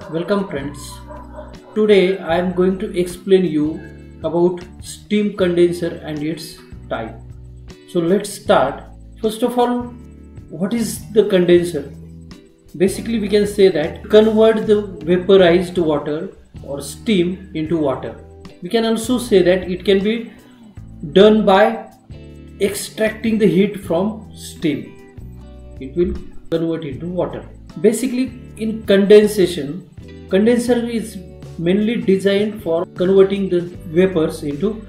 Welcome friends. Today I am going to explain you about steam condenser and its type. So let's start. First of all, what is the condenser? Basically we can say that convert the vaporized water or steam into water. We can also say that it can be done by extracting the heat from steam. It will convert into water. Basically in condensation, condenser is mainly designed for converting the vapors into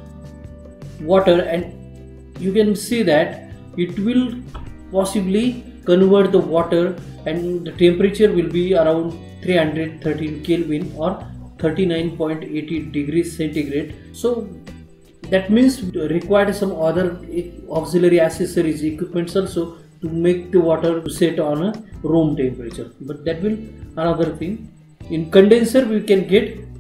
water, and you can see that it will possibly convert the water and the temperature will be around 313 Kelvin or 39.80 degrees centigrade. So that means required some other auxiliary accessories, equipments also to make the water set on a room temperature, but that will another thing. In condenser we can get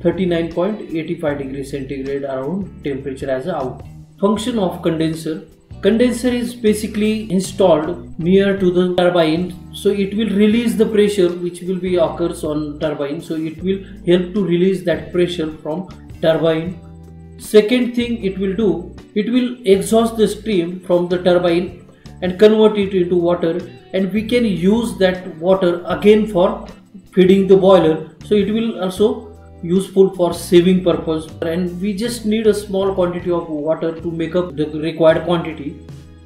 39.85 degrees centigrade around temperature as a out. Function of condenser. Condenser is basically installed near to the turbine, so it will release the pressure which will be occurs on turbine, so it will help to release that pressure from turbine. Second thing it will do, it will exhaust the steam from the turbine and convert it into water, and we can use that water again for feeding the boiler, so it will also useful for saving purpose, and we just need a small quantity of water to make up the required quantity.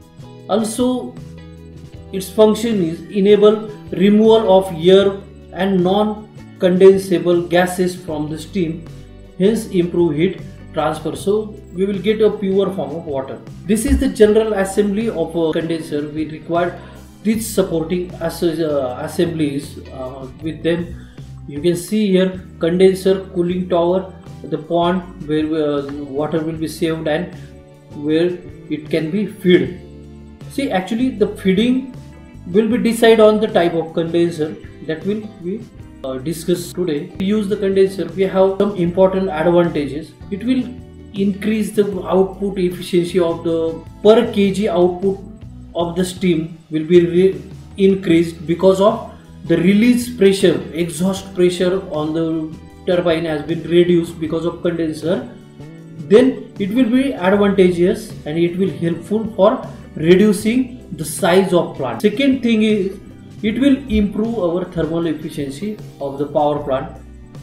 Also its function is enable removal of air and non-condensable gases from the steam, hence improve heat transfer, so we will get a pure form of water. This is the general assembly of a condenser. We require these supporting assemblies with them. You can see here condenser, cooling tower, the pond where water will be saved and where it can be fed. See, actually the feeding will be decided on the type of condenser that will be discussed today. We use the condenser, we have some important advantages. It will increase the output efficiency of the per kg output of the steam will be increased because of the release pressure, exhaust pressure on the turbine has been reduced because of condenser. Then it will be advantageous and it will helpful for reducing the size of plant. Second thing is it will improve our thermal efficiency of the power plant.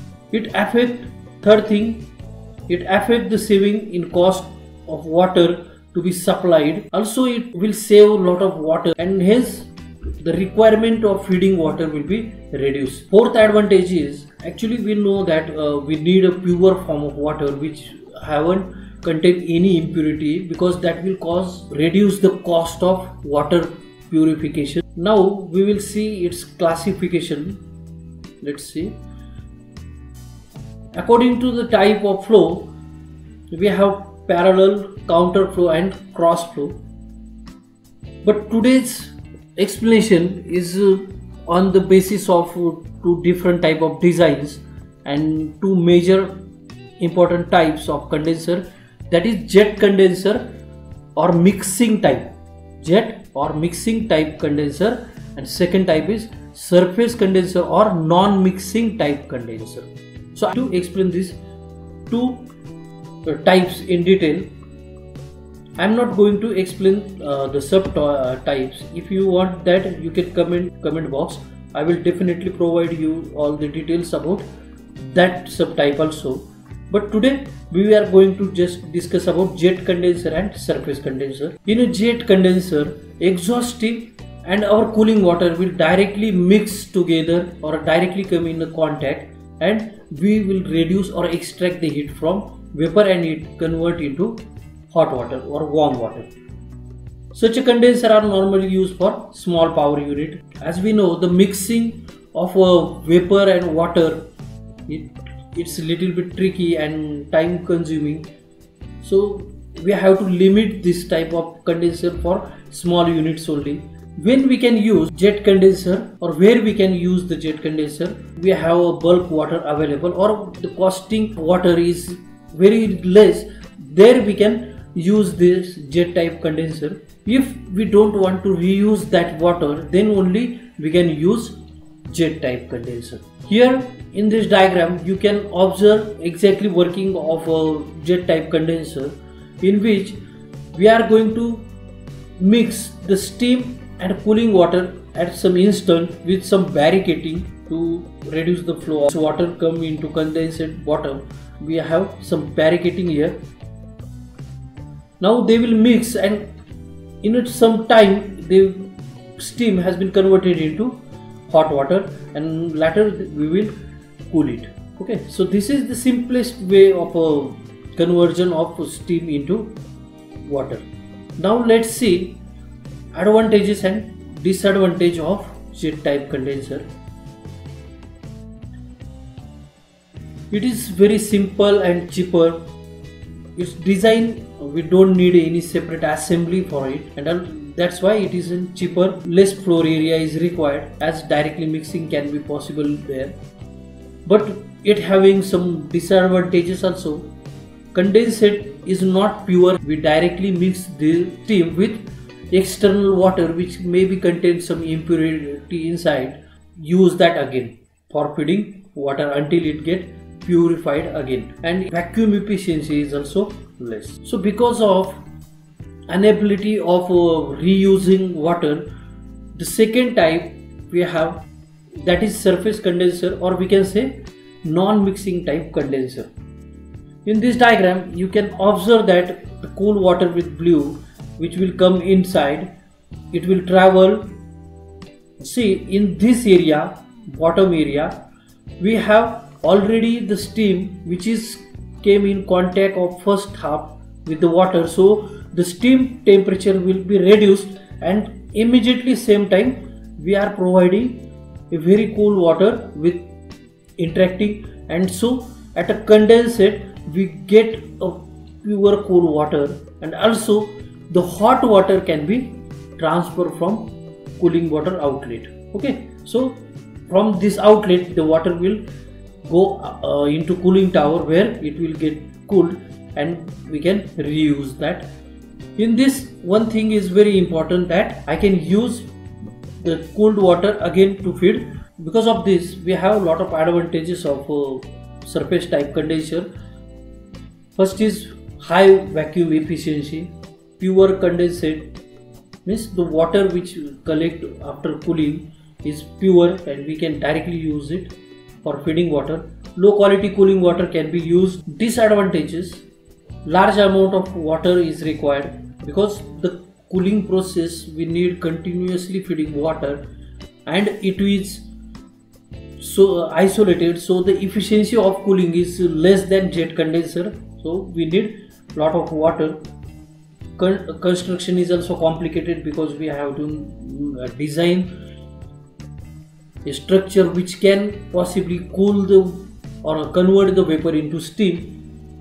Third thing, it affect the saving in cost of water to be supplied. Also it will save a lot of water and hence the requirement of feeding water will be reduced. Fourth advantage is actually we know that we need a pure form of water which haven't contain any impurity, because that will reduce the cost of water purification. Now we will see its classification. Let's see. According to the type of flow, we have parallel, counter flow and cross flow. But today's explanation is on the basis of two different type of designs and two major important types of condenser, that is jet condenser or mixing type. Jet or mixing type condenser, and second type is surface condenser or non-mixing type condenser. So to explain these two types in detail, I am not going to explain the sub types. If you want that, you can comment box. I will definitely provide you all the details about that subtype also. But today we are going to just discuss about jet condenser and surface condenser. In a jet condenser, exhaust steam and our cooling water will directly mix together or directly come in contact, and we will reduce or extract the heat from vapor and it convert into hot water or warm water. Such a condenser are normally used for small power unit. As we know, the mixing of vapor and water, it's a little bit tricky and time consuming, so we have to limit this type of condenser for small units only. When we can use jet condenser or where we can use the jet condenser, we have a bulk water available or the costing water is very less, there we can use this jet type condenser. If we don't want to reuse that water, then only we can use jet type condenser. Here in this diagram you can observe exactly working of a jet type condenser, in which we are going to mix the steam and cooling water at some instant with some barricading to reduce the flow of water come into condensate bottom. We have some barricading here. Now they will mix, and in some time the steam has been converted into hot water, and later we will cool it. Okay, so this is the simplest way of a conversion of steam into water. Now let's see advantages and disadvantage of jet type condenser. It is very simple and cheaper. Its design, we don't need any separate assembly for it, and that's why it is cheaper. Less floor area is required, as directly mixing can be possible there. But it having some disadvantages also. Condensate is not pure. We directly mix the steam with external water which maybe contains some impurity inside. Use that again for feeding water until it get purified again, and vacuum efficiency is also less. So because of inability of reusing water, the second type we have, that is surface condenser, or we can say non-mixing type condenser. In this diagram you can observe that the cool water with blue, which will come inside, it will travel. See, in this area, bottom area, we have already the steam which is came in contact of first half with the water, so the steam temperature will be reduced, and immediately same time we are providing a very cool water with interacting, and so at a condensate we get a pure cool water, and also the hot water can be transferred from cooling water outlet. Okay, so from this outlet the water will go into cooling tower, where it will get cooled and we can reuse that. In this, one thing is very important, that I can use the cooled water again to feed. Because of this we have a lot of advantages of surface type condenser. First is high vacuum efficiency. Pure condensate means the water which you collect after cooling is pure, and we can directly use it for feeding water. Low quality cooling water can be used. Disadvantages: large amount of water is required, because the cooling process we need continuously feeding water, and it is so isolated, so the efficiency of cooling is less than jet condenser, so we need lot of water. Construction is also complicated, because we have to design a structure which can possibly cool the or convert the vapor into steam,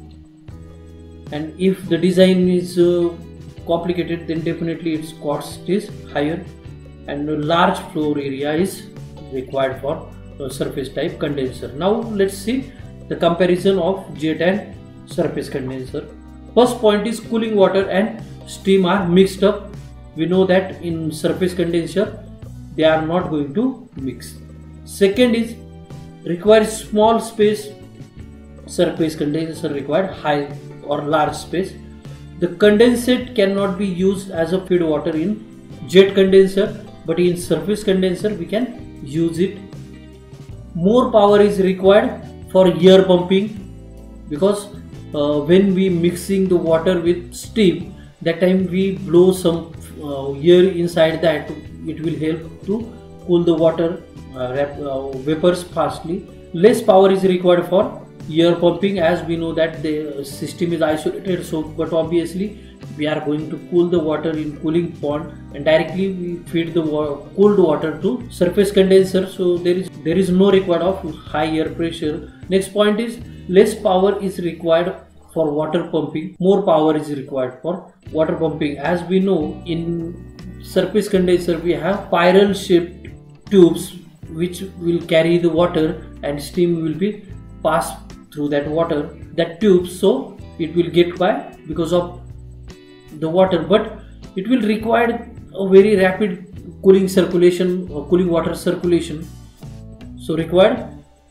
and if the design is complicated, then definitely its cost is higher, and a large floor area is required for surface type condenser. Now let's see the comparison of jet and surface condenser. First point is cooling water and steam are mixed up. We know that in surface condenser they are not going to mix. Second is requires small space. Surface condenser required high or large space. The condensate cannot be used as a feed water in jet condenser, but in surface condenser we can use it. More power is required for air pumping, because when we mixing the water with steam, that time we blow some air inside that, it will help to cool the water vapors fastly. Less power is required for air pumping, as we know that the system is isolated, so but obviously we are going to cool the water in cooling pond, and directly we feed the cooled water to surface condenser, so there is no required of high air pressure. Next point is less power is required for water pumping, more power is required for water pumping. As we know, in surface condenser we have spiral shaped tubes which will carry the water, and steam will be passed through that tube, so it will get by because of the water, but it will require a very rapid cooling circulation or cooling water circulation, so required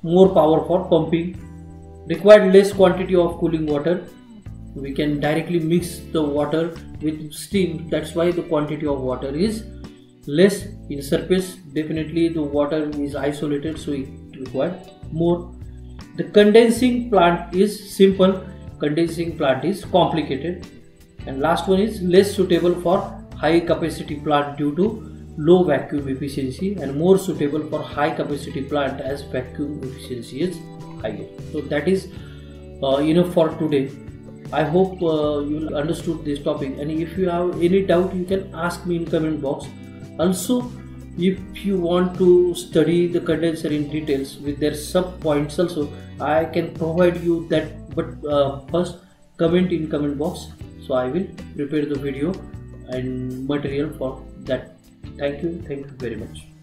more power for pumping, required less quantity of cooling water. We can directly mix the water with steam, that's why the quantity of water is less. In surface, definitely the water is isolated, so it required more. The condensing plant is simple, condensing plant is complicated. And last one is less suitable for high capacity plant due to low vacuum efficiency, and more suitable for high capacity plant as vacuum efficiency is higher. So that is enough for today. I hope you understood this topic, and if you have any doubt you can ask me in comment box. Also, if you want to study the condenser in details with their sub points also, I can provide you that, but first comment in comment box, so I will prepare the video and material for that. Thank you very much.